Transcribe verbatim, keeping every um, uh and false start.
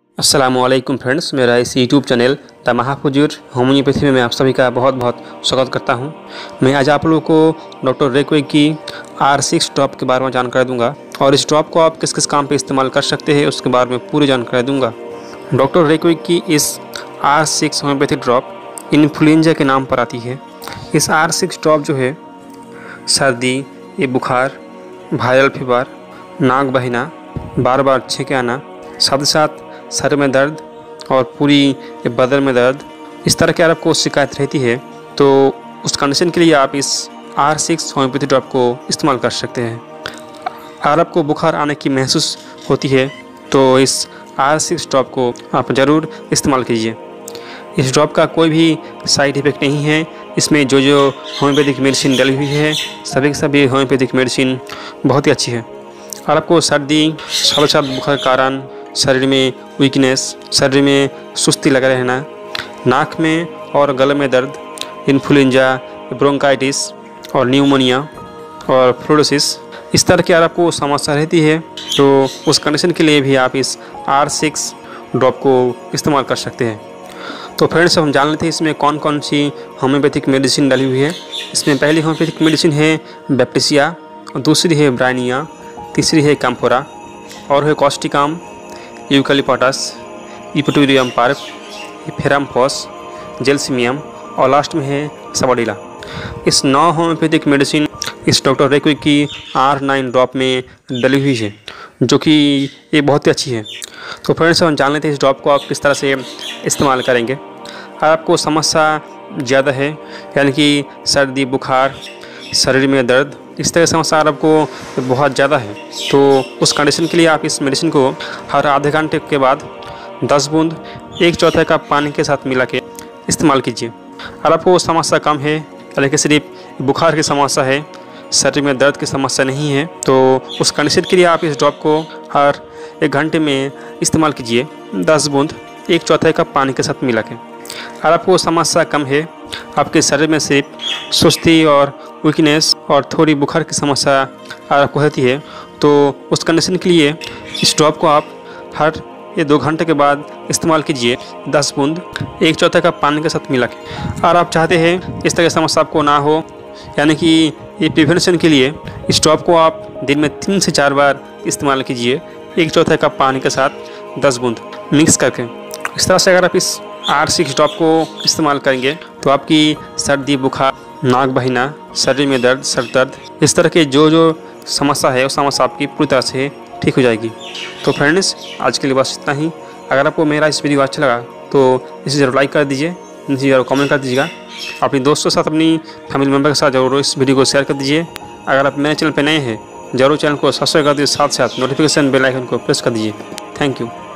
अस्सलामुअलैकुम फ्रेंड्स, मेरा इस YouTube channel the Mahafujur homeopathy में मैं आप सभी का बहुत बहुत स्वागत करता हूं। मैं आज आप लोगों को डॉक्टर रेक्विक की आर सिक्स ड्रॉप के बारे में जानकारी दूंगा और इस ड्रॉप को आप किस किस काम पे इस्तेमाल कर सकते हैं उसके बारे में पूरी जानकारी दूंगा। डॉक्टर रेक्विक की इस R six homeopathy drop influenza के नाम पर आती है। इस आर सिक्स ड्रॉप जो है सर्दी, ये बुखार, वायरल फीवर, नाक बहना, बार बार छींके आना, साथ ही साथ सर में दर्द और पूरी बदन में दर्द, इस तरह की आपको शिकायत रहती है तो उस कंडीशन के लिए आप इस आर सिक्स होम्योपैथी ड्रॉप को इस्तेमाल कर सकते हैं। अगर आपको बुखार आने की महसूस होती है तो इस आर सिक्स ड्रॉप को आप ज़रूर इस्तेमाल कीजिए। इस ड्रॉप का कोई भी साइड इफ़ेक्ट नहीं है। इसमें जो जो होम्योपैथिक मेडिसिन डली हुई है सभी के सभी होम्योपैथिक मेडिसिन बहुत ही अच्छी है। और आपको सर्दी, साथ साथ बुखार के कारण शरीर में वीकनेस, शरीर में सुस्ती लगा रहना, नाक में और गले में दर्द, इन्फ्लुएंजा, ब्रोंकाइटिस और न्यूमोनिया और फ्लोरोसिस, इस तरह की अगर आपको समस्या रहती है तो उस कंडीशन के लिए भी आप इस आर सिक्स ड्रॉप को इस्तेमाल कर सकते हैं। तो फ्रेंड्स, हम जान लेते हैं इसमें कौन कौन सी होम्योपैथिक मेडिसिन डाली हुई है। इसमें पहली होम्योपैथिक मेडिसिन है बैप्टिसिया, दूसरी है ब्राइनिया, तीसरी है कैम्फोरा और है कॉस्टिकाम, यूकैलिप्टस, इपटूरियम पार्प, फेरामफॉस, जेल्सिमियम और लास्ट में है सबोडिला। इस नौ होम्योपैथिक मेडिसिन इस डॉक्टर रेक्विक की आर नाइन ड्रॉप में डली हुई है जो कि ये बहुत ही अच्छी है। तो फ्रेंड्स, हम जान लेते हैं इस ड्रॉप को आप किस तरह से इस्तेमाल करेंगे। अगर आपको समस्या ज़्यादा है यानी कि सर्दी, बुखार, शरीर में दर्द, इस तरह की समस्या आपको बहुत ज़्यादा है तो उस कंडीशन के लिए आप इस मेडिसिन को हर आधे घंटे के बाद दस बूंद एक चौथाई कप पानी के साथ मिला के इस्तेमाल कीजिए। अगर आपको समस्या कम है यानी कि सिर्फ बुखार की समस्या है, शरीर में दर्द की समस्या नहीं है तो उस कंडीशन के लिए आप इस ड्रॉप को हर एक घंटे में इस्तेमाल कीजिए, दस बूंद एक चौथाई कप पानी के साथ मिला के। अगर आपको समस्या कम है, आपके शरीर में सिर्फ सुस्ती और वीकनेस और थोड़ी बुखार की समस्या अगर आपको होती है तो उस कंडीशन के लिए इस ड्रॉप को आप हर ये दो घंटे के बाद इस्तेमाल कीजिए, दस बूंद एक चौथाई कप पानी के साथ मिला के। अगर आप चाहते हैं इस तरह की समस्या आपको ना हो यानी कि ये प्रिवेंशन के लिए इस ड्रॉप को आप दिन में तीन से चार बार इस्तेमाल कीजिए, एक चौथाई कप पानी के साथ दस बूंद मिक्स करके। इस तरह से अगर आप इस आर सिक्स ड्रॉप को इस्तेमाल करेंगे तो आपकी सर्दी, बुखार, नाक बहना, शरीर में दर्द, सर दर्द, इस तरह के जो जो समस्या है उस समस्या आपकी पूरी तरह से ठीक हो जाएगी। तो फ्रेंड्स, आज के लिए बस इतना ही। अगर आपको मेरा इस वीडियो अच्छा लगा तो इसे ज़रूर लाइक कर दीजिए, नीचे ज़रूर कमेंट कर दीजिएगा, अपने दोस्तों के साथ, अपनी फैमिली मेम्बर के साथ ज़रूर इस वीडियो को शेयर कर दीजिए। अगर आप मेरे चैनल पर नए हैं ज़रूर चैनल को सब्सक्राइब कर दीजिए, साथ साथ नोटिफिकेशन बेल आइकन को प्रेस कर दीजिए। Thank you.